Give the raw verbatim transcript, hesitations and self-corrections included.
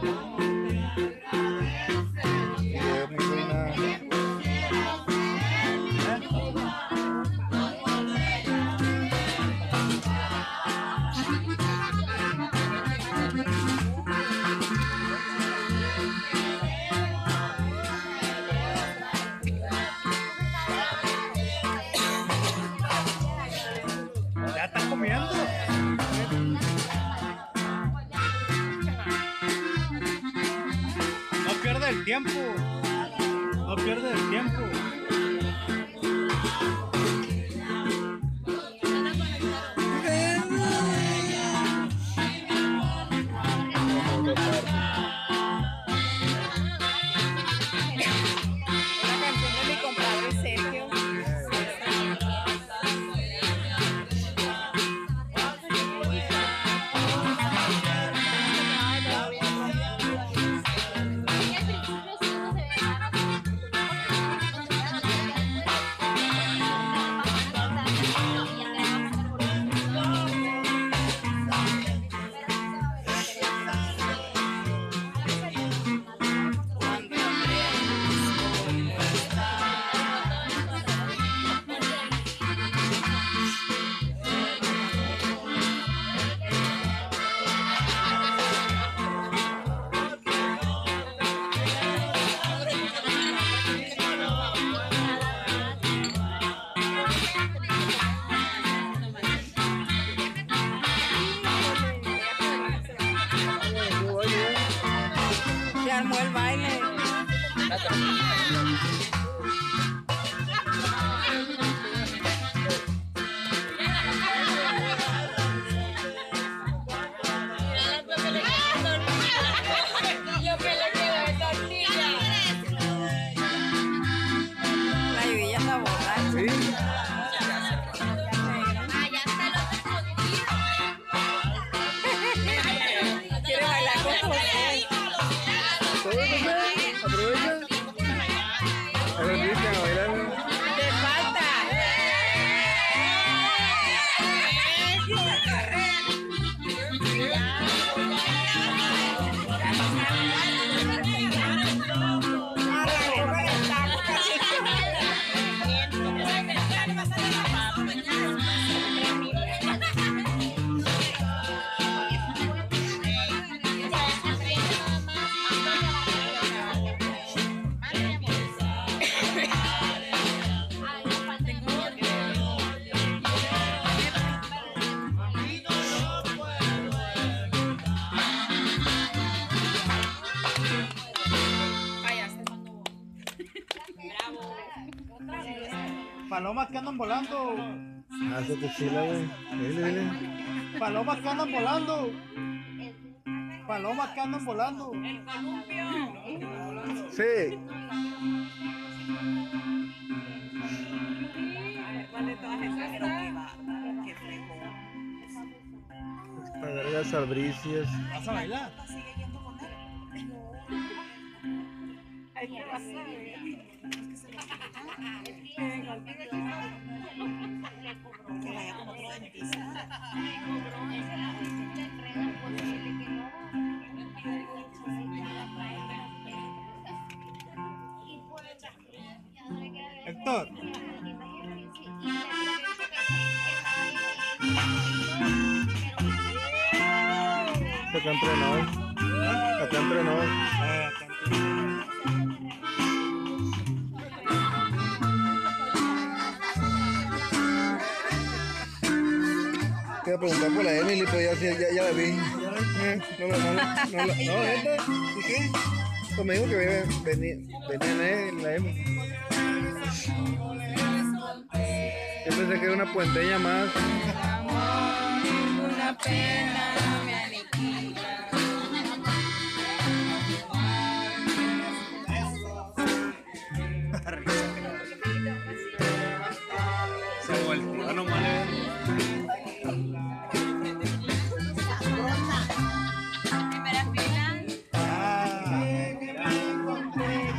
Y es muy buena. Ya están comiendo. No pierde el tiempo. No pierde el tiempo. Una canción de mi compadre Sergio. Se armó el baile. Lo que le quedó de tortilla. La Lluvia está borracha. Sí. Quiere bailar con José. Aprovecha. A ver, Cristian, a bailar. Te falta. Palomas que andan volando. Ah, se te chila, güey. Dile, dile. Palomas que andan volando. Palomas que andan volando. Sí. Esta verga albricias. ¿Vas a bailar? Que vaya con otro dentista. Héctor. Acá entrenó. Acá entrenó. Eh, acá entrenó. Te iba a preguntar por la Emily, pero ya, ya, ya, ya la vi. Eh, no, no, no, no, no, no, neta. ¿Y qué? Pues me dijo que venía, venía, venía en la Emily. Yo pensé que era una puenteña más. Amor, ninguna pena me aniquila.